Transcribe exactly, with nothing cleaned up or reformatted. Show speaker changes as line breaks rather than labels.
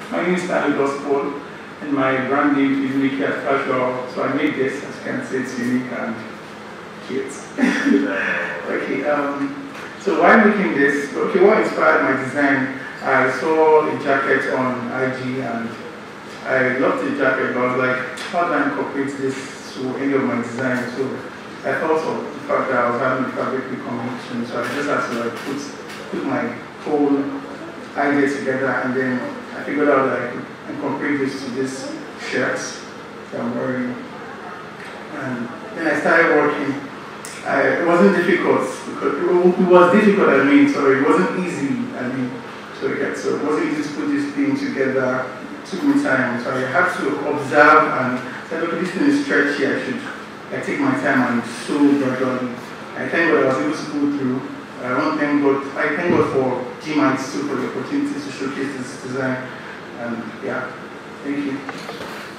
my name is Stanley Gospel, and my brand name is Unique at Casual. So I made this, as you can see, it's unique and cute. Okay, um, so why making this? Okay, what inspired my design? I saw a jacket on I G and I loved the jacket, but I was like, how do I incorporate this to any of my designs? So I thought of the fact that I was having a fabric recombination, so I just had to like put, put my whole idea together, and then I figured out that I could incorporate this to this shirt that I'm wearing. And then I started working. I, it wasn't difficult, because it was difficult, I mean, sorry, it wasn't easy, I mean, so, yeah, so it wasn't easy to put this thing together. It took me time, so I had to observe and say, look, this thing is stretchy, I should I take my time and sew gradually. I thank God I was able to go through. I want to thank God, I thank God for G M Y T too, for the opportunity to showcase this design. And yeah, thank you.